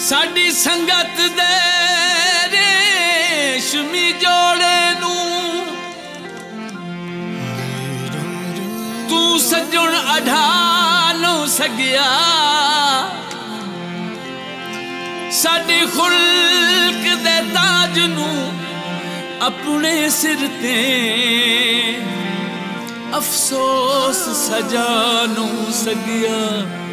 साडी संगत दे रेशमी जोड़े नू तू सजण अढ़ा न सगिया। साडी खुल्क दे ताज नू अपने सिर ते अफसोस सजा न सगिया।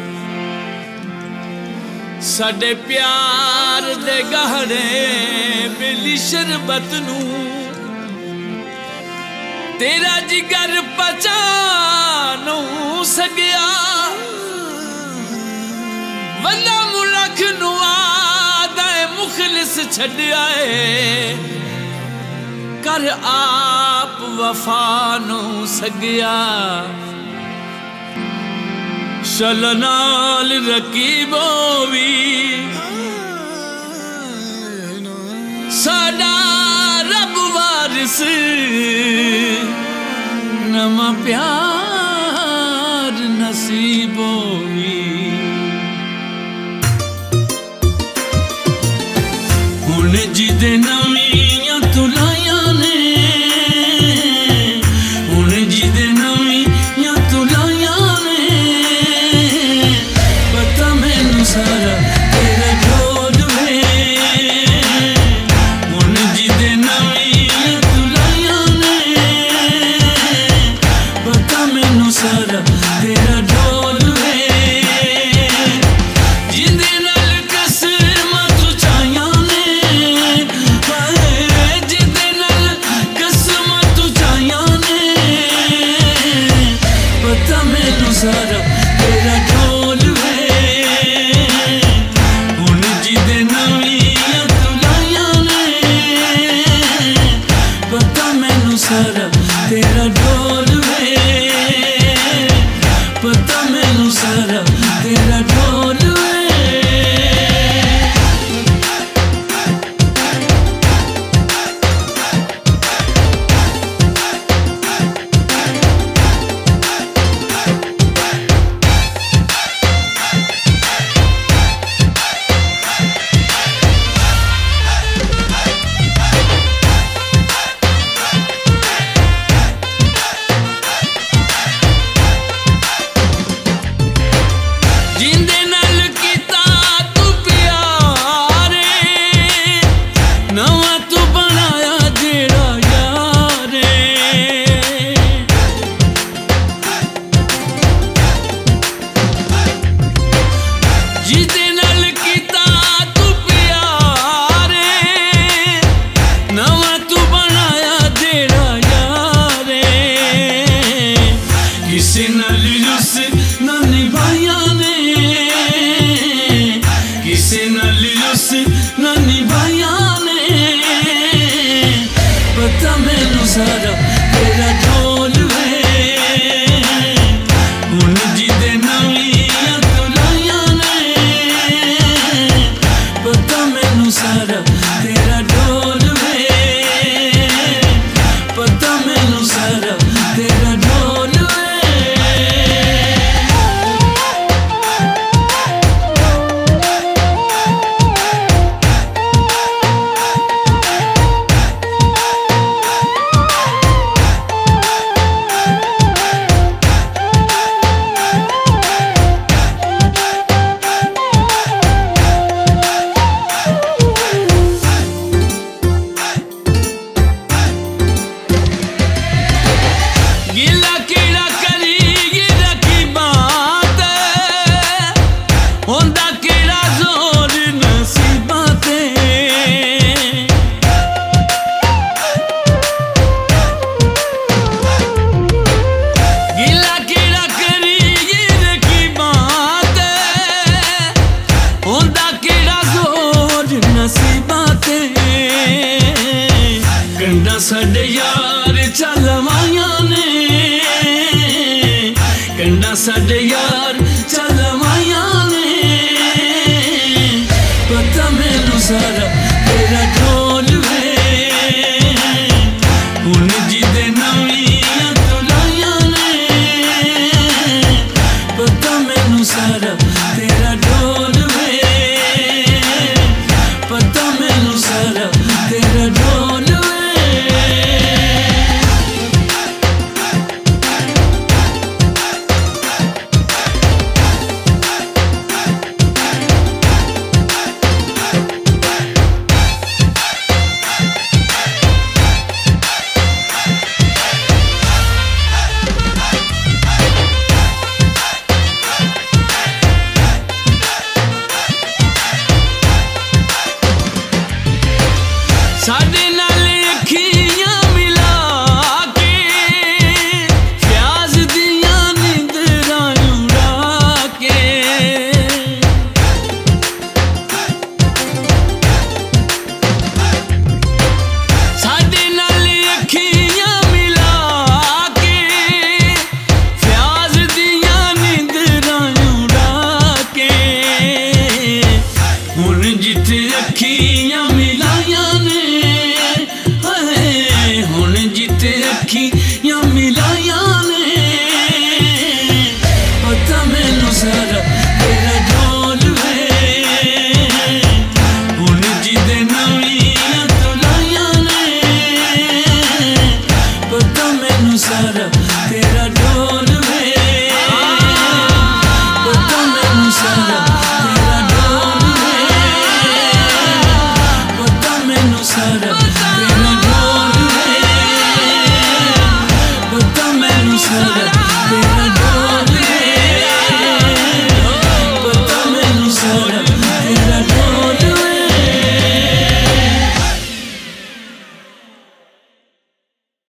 साडे प्यार दे गहरे बेली शरबत नू तेरा जिगर पचा न सगिया। वल्ला मुलख नू आदा मुखलिस छड्या है कर आप वफा न सगिया। शलनाल रकीबो भी साडा रब वारिस नमा प्यार नसीबो भी। हुण जिदे नवीं तुलाया ने हुण जिदे नवीं तुलाया सारा तेरा ढोल में। हुण जिदे नवीं तुलाया ने पता मैनू सारा तेरा ढोल में। जिंदे नाल किस्मत चाहियां ने जिंदे नाल किस्मत चाहियां ने पता मैनू सारा तेरा ढोल में। सारा तेरा ढोल में पता मैनू सारा तेरा ढोल सारा तेरा ढोल में। हुण जिदे नवीं तुलाया ने पता मैनू सारा तेरा ढोल में पता मैनू सारा तेरा ढोल साडे यार चलवाया ने कंडा साडे यार चलवाया ने पता मैनू सारा तेरा ढोल में। हुण जिदे नवीं तुलाया ने पता मैनू सारा तेरा ढोल में। चालू सारा तेरा ढोल साडे